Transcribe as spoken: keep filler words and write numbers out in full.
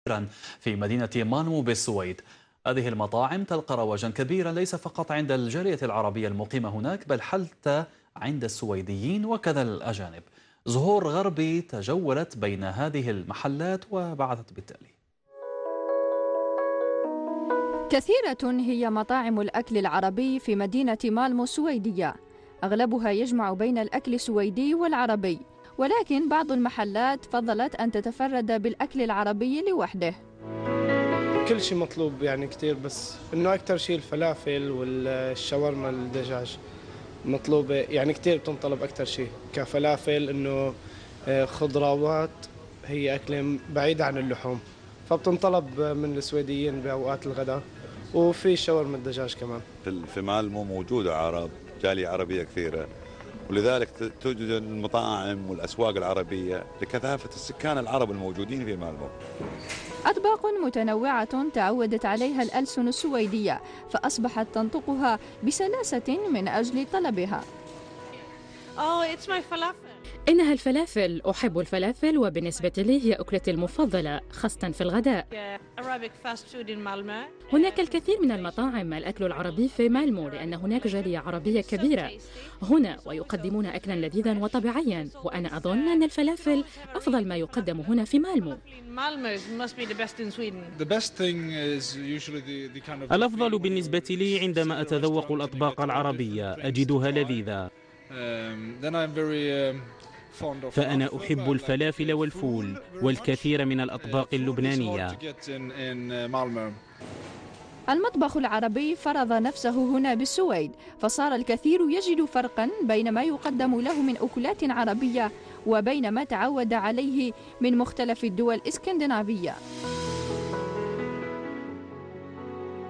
في مدينة مالمو بالسويد. هذه المطاعم تلقى رواجا كبيرا ليس فقط عند الجالية العربية المقيمة هناك، بل حتى عند السويديين وكذا الأجانب. زهور غربي تجولت بين هذه المحلات وبعثت بالتالي. كثيرة هي مطاعم الأكل العربي في مدينة مالمو السويدية، أغلبها يجمع بين الأكل السويدي والعربي، ولكن بعض المحلات فضلت أن تتفرد بالأكل العربي لوحده. كل شيء مطلوب يعني كتير، بس إنه أكتر شيء الفلافل والشاورما الدجاج مطلوبة، يعني كتير بتنطلب أكتر شيء كفلافل. إنه خضروات هي أكلة بعيدة عن اللحوم، فبتنطلب من السويديين بأوقات الغداء، وفي شاورما الدجاج كمان. في مالمو موجودة عرب، جالية عربية كثيرة، ولذلك توجد المطاعم والأسواق العربية لكثافة السكان العرب الموجودين في مالمو. أطباق متنوعة تعودت عليها الألسن السويدية، فأصبحت تنطقها بسلاسة من أجل طلبها. Oh, it's my falafel. إنها الفلافل، أحب الفلافل وبالنسبة لي هي أكلتي المفضلة خاصة في الغداء. هناك الكثير من المطاعم الأكل العربي في مالمو لأن هناك جالية عربية كبيرة هنا ويقدمون أكلا لذيذا وطبيعيا، وأنا أظن أن الفلافل أفضل ما يقدم هنا في مالمو. الأفضل بالنسبة لي عندما أتذوق الأطباق العربية أجدها لذيذة، فأنا أحب الفلافل والفول والكثير من الأطباق اللبنانية. المطبخ العربي فرض نفسه هنا بالسويد، فصار الكثير يجد فرقا بين ما يقدم له من أكلات عربية وبين ما تعود عليه من مختلف الدول الإسكندنافية.